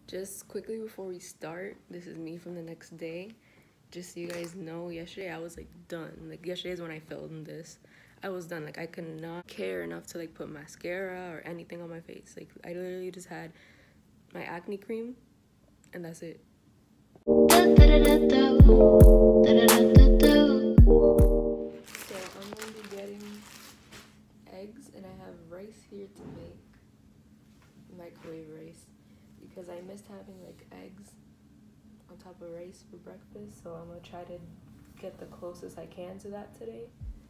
Just quickly before we start, this is me from the next day. Just so you guys know, yesterday I was like done. Like yesterday is when I filmed this. I was done. Like I could not care enough to like put mascara or anything on my face. Like I literally just had my acne cream and that's it. So I'm going to be getting eggs and I have rice here to make microwave rice because I missed having like eggs on top of rice for breakfast, so I'm gonna try to get the closest I can to that today.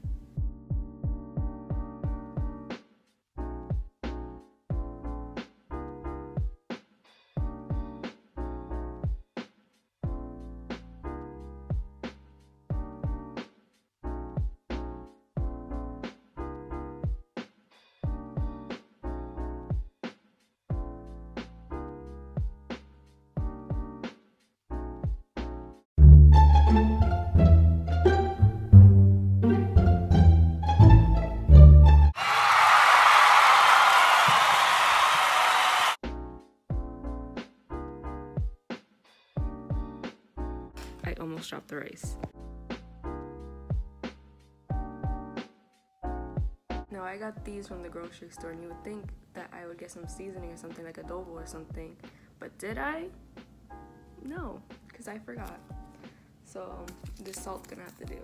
I almost dropped the rice. Now I got these from the grocery store and you would think that I would get some seasoning or something like adobo or something, but did I? No, because I forgot. So this salt's gonna have to do.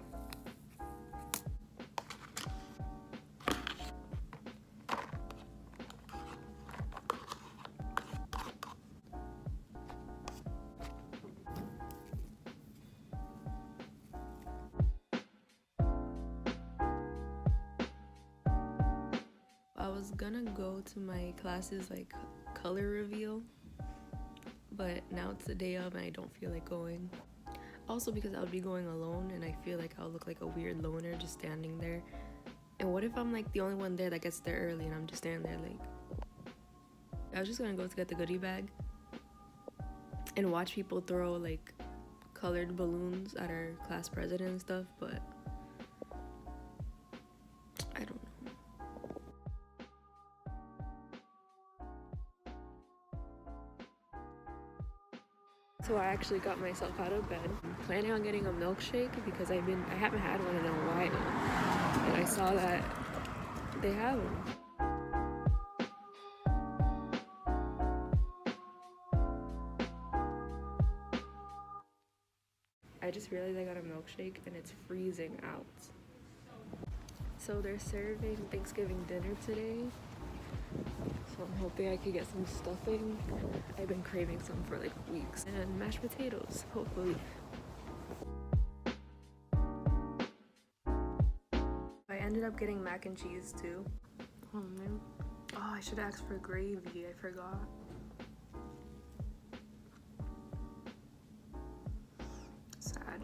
I was gonna go to my classes like color reveal, but now it's the day of and I don't feel like going. Also because I would be going alone and I feel like I'll look like a weird loner just standing there. And what if I'm like the only one there that gets there early and I'm just standing there like... I was just gonna go to get the goodie bag and watch people throw like colored balloons at our class president and stuff, but I don't know. So I actually got myself out of bed. I'm planning on getting a milkshake because I haven't had one in a while. And I saw that they have them. I just realized I got a milkshake and it's freezing out. So they're serving Thanksgiving dinner today. So I'm hoping I could get some stuffing. I've been craving some for like weeks. And mashed potatoes, hopefully. I ended up getting mac and cheese too. Oh man. Oh, I should ask for gravy, I forgot. Sad.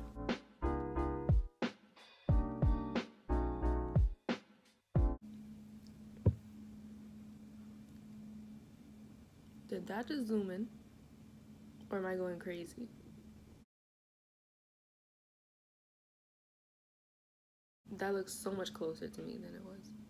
Did that just zoom in? Or am I going crazy? That looks so much closer to me than it was.